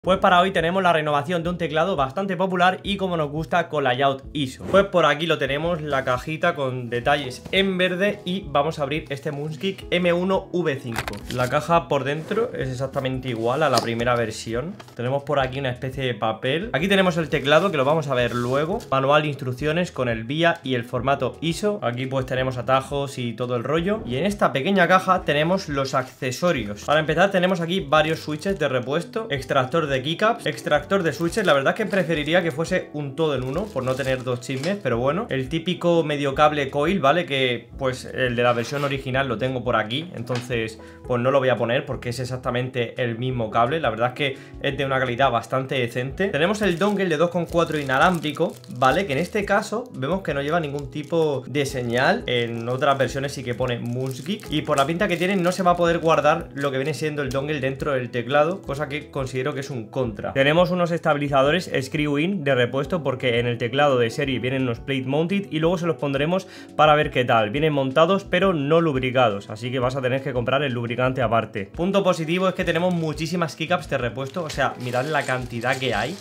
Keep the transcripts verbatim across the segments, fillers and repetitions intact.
Pues para hoy tenemos la renovación de un teclado bastante popular y como nos gusta con layout I S O. Pues por aquí lo tenemos, la cajita con detalles en verde y vamos a abrir este Munchgeek M uno V cinco. La caja por dentro es exactamente igual a la primera versión. Tenemos por aquí una especie de papel. Aquí tenemos el teclado que lo vamos a ver luego. Manual de instrucciones con el V I A y el formato I S O. Aquí pues tenemos atajos y todo el rollo. Y en esta pequeña caja tenemos los accesorios. Para empezar tenemos aquí varios switches de repuesto, extractor de de keycaps, extractor de switches. La verdad es que preferiría que fuese un todo en uno por no tener dos chismes, pero bueno, el típico medio cable coil, ¿vale? Que pues el de la versión original lo tengo por aquí, entonces pues no lo voy a poner porque es exactamente el mismo cable. La verdad es que es de una calidad bastante decente. Tenemos el dongle de dos coma cuatro inalámbrico, ¿vale? Que en este caso vemos que no lleva ningún tipo de señal. En otras versiones sí que pone Munchgeek y por la pinta que tiene no se va a poder guardar lo que viene siendo el dongle dentro del teclado, cosa que considero que es un contra. Tenemos unos estabilizadores screw-in de repuesto porque en el teclado de serie vienen unos plate mounted y luego se los pondremos para ver qué tal. Vienen montados pero no lubricados, así que vas a tener que comprar el lubricante aparte. Punto positivo es que tenemos muchísimas keycaps de repuesto, o sea, mirad la cantidad que hay.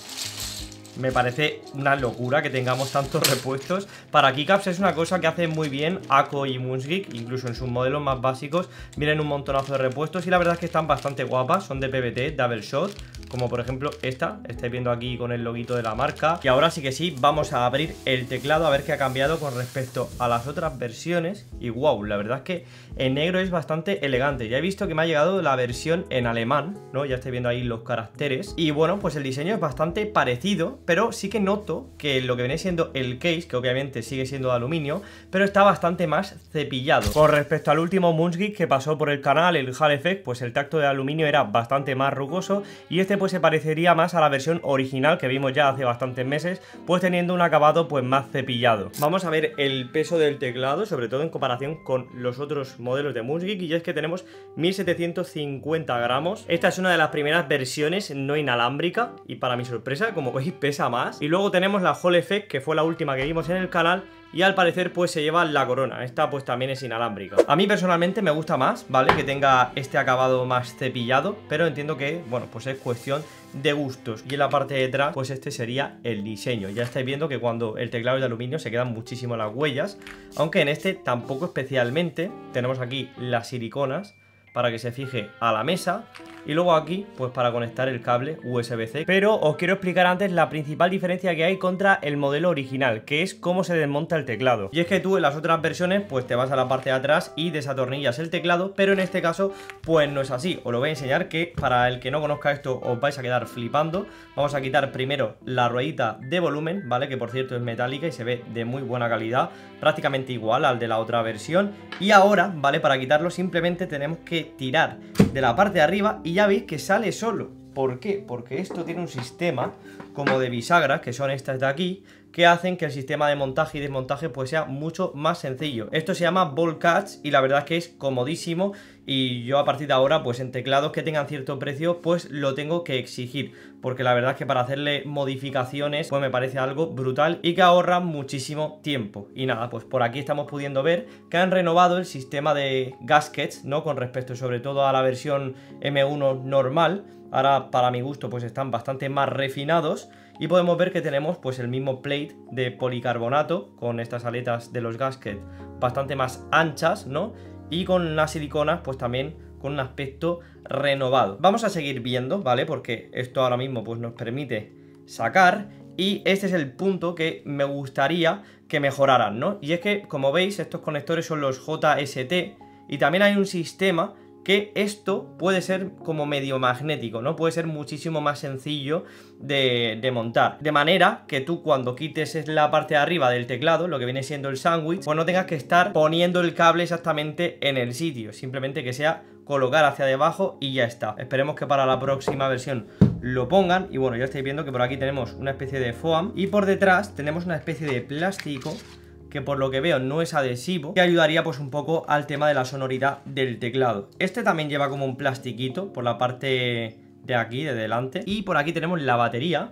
Me parece una locura que tengamos tantos repuestos. Para keycaps es una cosa que hace muy bien Ako y Munchgeek, incluso en sus modelos más básicos vienen un montonazo de repuestos y la verdad es que están bastante guapas. Son de P V T, double shot, como por ejemplo esta, estáis viendo aquí con el loguito de la marca. Y ahora sí que sí, vamos a abrir el teclado a ver qué ha cambiado con respecto a las otras versiones. Y wow, la verdad es que en negro es bastante elegante. Ya he visto que me ha llegado la versión en alemán, ¿no? Ya estáis viendo ahí los caracteres. Y bueno, pues el diseño es bastante parecido, pero sí que noto que lo que viene siendo el case, que obviamente sigue siendo de aluminio, pero está bastante más cepillado. Con respecto al último Munchgeek que pasó por el canal, el Hall Effect, pues el tacto de aluminio era bastante más rugoso y este pues se parecería más a la versión original que vimos ya hace bastantes meses, pues teniendo un acabado pues más cepillado. Vamos a ver el peso del teclado, sobre todo en comparación con los otros modelos de Munchgeek, y es que tenemos mil setecientos cincuenta gramos. Esta es una de las primeras versiones no inalámbrica y para mi sorpresa, como veis, pesa más. Y luego tenemos la Hall Effect, que fue la última que vimos en el canal y al parecer pues se lleva la corona. Esta pues también es inalámbrica. A mí personalmente me gusta más, ¿vale? Que tenga este acabado más cepillado, pero entiendo que, bueno, pues es cuestión de gustos. Y en la parte de atrás pues este sería el diseño. Ya estáis viendo que cuando el teclado es de aluminio se quedan muchísimo las huellas, aunque en este tampoco especialmente. Tenemos aquí las siliconas para que se fije a la mesa y luego aquí pues para conectar el cable U S B C. Pero os quiero explicar antes la principal diferencia que hay contra el modelo original, que es cómo se desmonta el teclado. Y es que tú en las otras versiones pues te vas a la parte de atrás y desatornillas el teclado, pero en este caso pues no es así. Os lo voy a enseñar, que para el que no conozca esto os vais a quedar flipando. Vamos a quitar primero la ruedita de volumen, ¿vale? Que por cierto es metálica y se ve de muy buena calidad, prácticamente igual al de la otra versión. Y ahora, ¿vale? Para quitarlo simplemente tenemos que tirar de la parte de arriba y ya veis que sale solo. ¿Por qué? Porque esto tiene un sistema como de bisagras, que son estas de aquí, que hacen que el sistema de montaje y desmontaje pues sea mucho más sencillo. Esto se llama ball catch y la verdad es que es comodísimo, y yo a partir de ahora pues en teclados que tengan cierto precio pues lo tengo que exigir, porque la verdad es que para hacerle modificaciones pues me parece algo brutal y que ahorra muchísimo tiempo. Y nada, pues por aquí estamos pudiendo ver que han renovado el sistema de gaskets, ¿no? Con respecto sobre todo a la versión M uno normal. Ahora para mi gusto pues están bastante más refinados y podemos ver que tenemos pues el mismo plate de policarbonato con estas aletas de los gaskets bastante más anchas, ¿no? Y con las siliconas pues también con un aspecto renovado. Vamos a seguir viendo, ¿vale? Porque esto ahora mismo pues nos permite sacar, y este es el punto que me gustaría que mejoraran, ¿no? Y es que, como veis, estos conectores son los J S T y también hay un sistema que esto puede ser como medio magnético, ¿no? Puede ser muchísimo más sencillo de, de montar. De manera que tú cuando quites la parte de arriba del teclado, lo que viene siendo el sándwich, pues no tengas que estar poniendo el cable exactamente en el sitio. Simplemente que sea colocar hacia debajo y ya está. Esperemos que para la próxima versión lo pongan. Y bueno, ya estáis viendo que por aquí tenemos una especie de foam y por detrás tenemos una especie de plástico que por lo que veo no es adhesivo, que ayudaría pues un poco al tema de la sonoridad del teclado. Este también lleva como un plastiquito por la parte de aquí, de delante. Y por aquí tenemos la batería,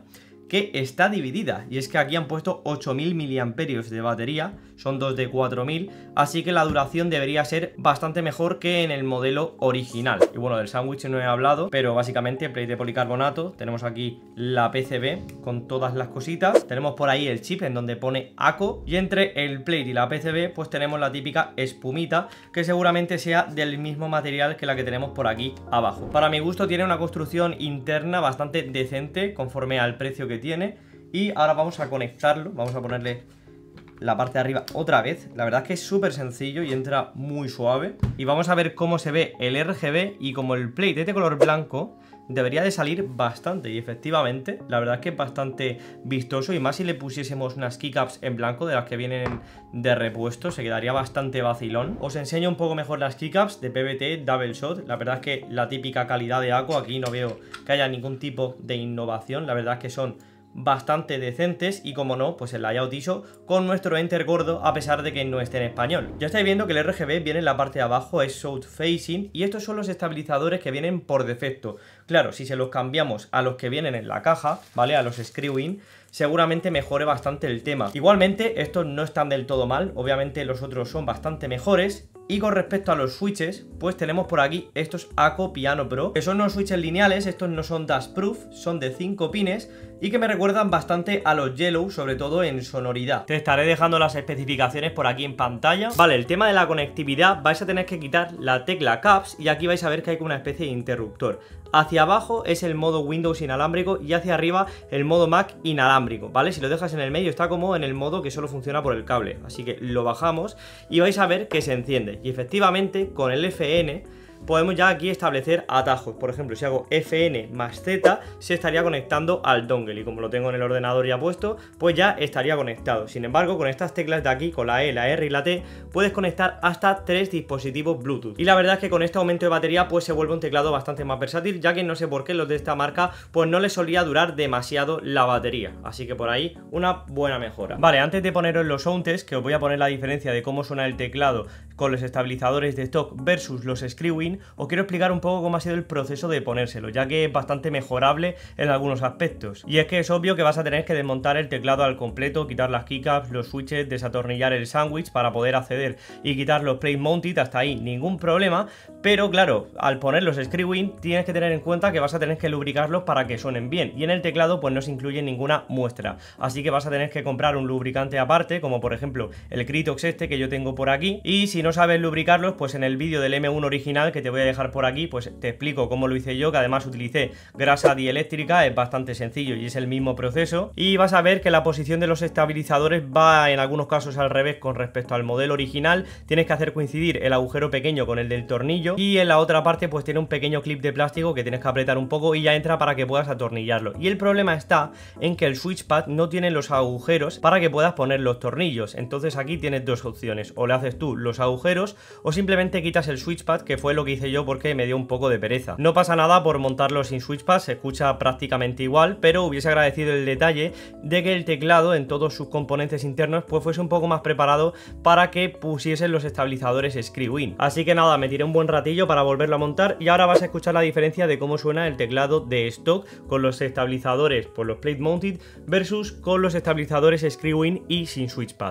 que está dividida, y es que aquí han puesto ocho mil miliamperios de batería, son dos de cuatro mil, así que la duración debería ser bastante mejor que en el modelo original. Y bueno, del sándwich no he hablado, pero básicamente plate de policarbonato, tenemos aquí la P C B con todas las cositas, tenemos por ahí el chip en donde pone ACO, y entre el plate y la P C B pues tenemos la típica espumita, que seguramente sea del mismo material que la que tenemos por aquí abajo. Para mi gusto tiene una construcción interna bastante decente conforme al precio que tiene. Y ahora vamos a conectarlo, vamos a ponerle la parte de arriba otra vez. La verdad es que es súper sencillo y entra muy suave. Y vamos a ver cómo se ve el R G B. Y como el plate es de color blanco, debería de salir bastante. Y efectivamente, la verdad es que es bastante vistoso. Y más si le pusiésemos unas keycaps en blanco, de las que vienen de repuesto, se quedaría bastante vacilón. Os enseño un poco mejor las keycaps de P V T Double Shot. La verdad es que la típica calidad de ACO, aquí no veo que haya ningún tipo de innovación. La verdad es que son bastante decentes y, como no, pues el layout I S O con nuestro enter gordo, a pesar de que no esté en español. Ya estáis viendo que el R G B viene en la parte de abajo, es South Facing, y estos son los estabilizadores que vienen por defecto. Claro, si se los cambiamos a los que vienen en la caja, ¿vale? A los Screw-In, seguramente mejore bastante el tema. Igualmente, estos no están del todo mal, obviamente los otros son bastante mejores. Y con respecto a los switches, pues tenemos por aquí estos ACO Piano Pro, que son unos switches lineales, estos no son dust proof, son de cinco pines y que me recuerdan bastante a los Yellow, sobre todo en sonoridad. Te estaré dejando las especificaciones por aquí en pantalla. Vale, el tema de la conectividad, vais a tener que quitar la tecla Caps y aquí vais a ver que hay una especie de interruptor. Hacia abajo es el modo Windows inalámbrico y hacia arriba el modo Mac inalámbrico, ¿vale? Si lo dejas en el medio está como en el modo que solo funciona por el cable, así que lo bajamos y vais a ver que se enciende. Y efectivamente con el F N podemos ya aquí establecer atajos. Por ejemplo, si hago F N más Z, se estaría conectando al dongle. Y como lo tengo en el ordenador ya puesto, pues ya estaría conectado. Sin embargo, con estas teclas de aquí, con la E, la R y la T, puedes conectar hasta tres dispositivos Bluetooth. Y la verdad es que con este aumento de batería, pues se vuelve un teclado bastante más versátil, ya que no sé por qué los de esta marca, pues no les solía durar demasiado la batería. Así que por ahí, una buena mejora. Vale, antes de poneros los sound tests, que os voy a poner la diferencia de cómo suena el teclado con los estabilizadores de stock versus los Screw-In, os quiero explicar un poco cómo ha sido el proceso de ponérselo, ya que es bastante mejorable en algunos aspectos. Y es que es obvio que vas a tener que desmontar el teclado al completo, quitar las keycaps, los switches, desatornillar el sándwich para poder acceder y quitar los plate mounted, hasta ahí ningún problema. Pero claro, al poner los Screw-In tienes que tener en cuenta que vas a tener que lubricarlos para que suenen bien, y en el teclado pues no se incluye ninguna muestra, así que vas a tener que comprar un lubricante aparte, como por ejemplo el Kritox este que yo tengo por aquí. Y si no sabes lubricarlos, pues en el vídeo del M uno original que te voy a dejar por aquí, pues te explico cómo lo hice yo, que además utilicé grasa dieléctrica, es bastante sencillo y es el mismo proceso. Y vas a ver que la posición de los estabilizadores va en algunos casos al revés con respecto al modelo original. Tienes que hacer coincidir el agujero pequeño con el del tornillo, y en la otra parte pues tiene un pequeño clip de plástico que tienes que apretar un poco y ya entra para que puedas atornillarlo. Y el problema está en que el switchpad no tiene los agujeros para que puedas poner los tornillos. Entonces aquí tienes dos opciones: o le haces tú los agujeros o simplemente quitas el switchpad, que fue lo que hice yo porque me dio un poco de pereza. No pasa nada por montarlo sin switchpad, se escucha prácticamente igual, pero hubiese agradecido el detalle de que el teclado en todos sus componentes internos pues fuese un poco más preparado para que pusiesen los estabilizadores Screw-In. Así que nada, me tiré un buen ratillo para volverlo a montar y ahora vas a escuchar la diferencia de cómo suena el teclado de stock con los estabilizadores por los plate mounted versus con los estabilizadores Screw-In y sin switchpad.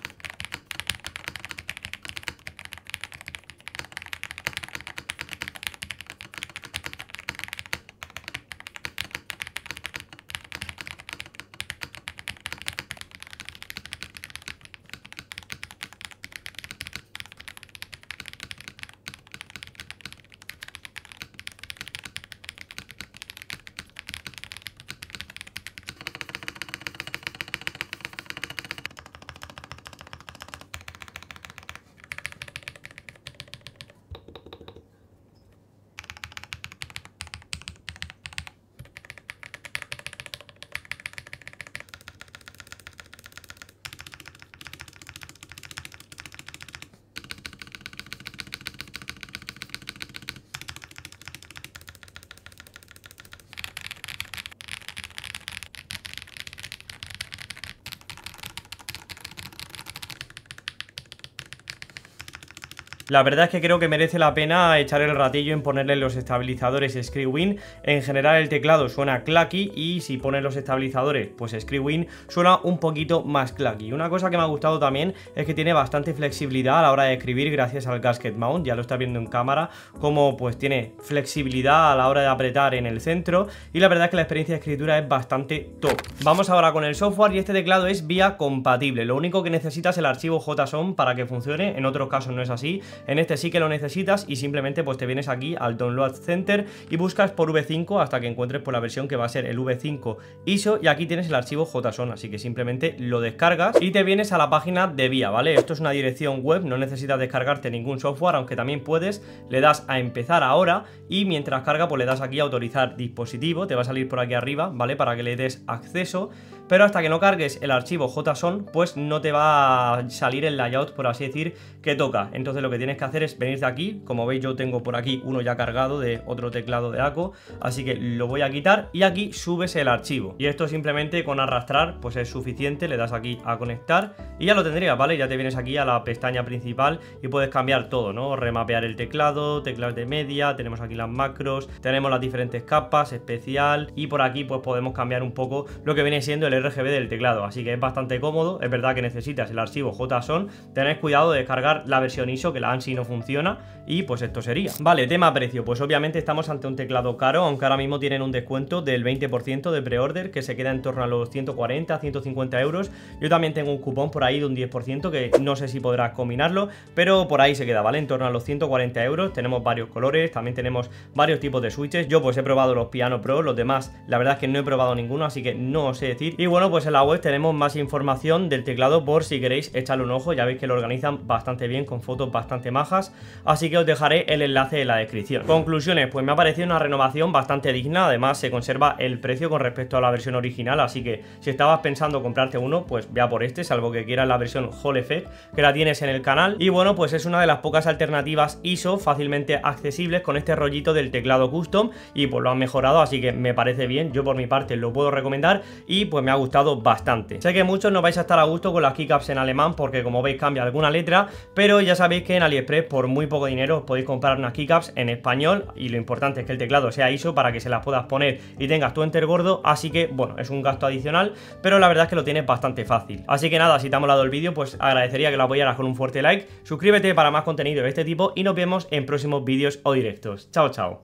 La verdad es que creo que merece la pena echar el ratillo en ponerle los estabilizadores Screwin. En general el teclado suena clacky y si pones los estabilizadores pues Screwin suena un poquito más clacky. Una cosa que me ha gustado también es que tiene bastante flexibilidad a la hora de escribir gracias al gasket mount, ya lo estás viendo en cámara, como pues tiene flexibilidad a la hora de apretar en el centro y la verdad es que la experiencia de escritura es bastante top. Vamos ahora con el software y este teclado es vía compatible, lo único que necesitas es el archivo JSON para que funcione, en otros casos no es así, en este sí que lo necesitas y simplemente pues te vienes aquí al Download Center y buscas por V cinco hasta que encuentres por la versión que va a ser el V cinco I S O y aquí tienes el archivo JSON, así que simplemente lo descargas y te vienes a la página de vía, ¿vale? Esto es una dirección web, no necesitas descargarte ningún software, aunque también puedes, le das a empezar ahora y mientras carga pues le das aquí a autorizar dispositivo, te va a salir por aquí arriba, ¿vale? Para que le des acceso, pero hasta que no cargues el archivo JSON pues no te va a salir el layout, por así decir, que toca. Entonces lo que tienes que hacer es venir de aquí, como veis yo tengo por aquí uno ya cargado de otro teclado de ACO, así que lo voy a quitar y aquí subes el archivo y esto simplemente con arrastrar pues es suficiente, le das aquí a conectar y ya lo tendrías, ¿vale? Ya te vienes aquí a la pestaña principal y puedes cambiar todo, ¿no? Remapear el teclado, teclas de media, tenemos aquí las macros, tenemos las diferentes capas, especial y por aquí pues podemos cambiar un poco lo que viene siendo el R G B del teclado, así que es bastante cómodo. Es verdad que necesitas el archivo JSON, tened cuidado de descargar la versión I S O, que la ANSI no funciona y pues esto sería. Vale, tema precio, pues obviamente estamos ante un teclado caro, aunque ahora mismo tienen un descuento del veinte por ciento de pre-order que se queda en torno a los ciento cuarenta, ciento cincuenta euros. Yo también tengo un cupón por ahí de un diez por ciento que no sé si podrás combinarlo, pero por ahí se queda, ¿vale? En torno a los ciento cuarenta euros. Tenemos varios colores, también tenemos varios tipos de switches. Yo pues he probado los Piano Pro, los demás la verdad es que no he probado ninguno, así que no os sé decir. Y bueno, pues en la web tenemos más información del teclado por si queréis echarle un ojo, ya veis que lo organizan bastante bien con fotos bastante majas, así que os dejaré el enlace en la descripción. Conclusiones, pues me ha parecido una renovación bastante digna, además se conserva el precio con respecto a la versión original, así que si estabas pensando comprarte uno, pues vea por este, salvo que quieras la versión Hall Effect, que la tienes en el canal. Y bueno, pues es una de las pocas alternativas I S O fácilmente accesibles con este rollito del teclado custom y pues lo han mejorado, así que me parece bien, yo por mi parte lo puedo recomendar y pues me ha gustado bastante. Sé que muchos no vais a estar a gusto con las keycaps en alemán porque como veis cambia alguna letra, pero ya sabéis que en AliExpress por muy poco dinero os podéis comprar unas keycaps en español y lo importante es que el teclado sea I S O para que se las puedas poner y tengas tu enter gordo, así que bueno, es un gasto adicional, pero la verdad es que lo tienes bastante fácil. Así que nada, si te ha molado el vídeo, pues agradecería que lo apoyaras con un fuerte like, suscríbete para más contenido de este tipo y nos vemos en próximos vídeos o directos. Chao, chao.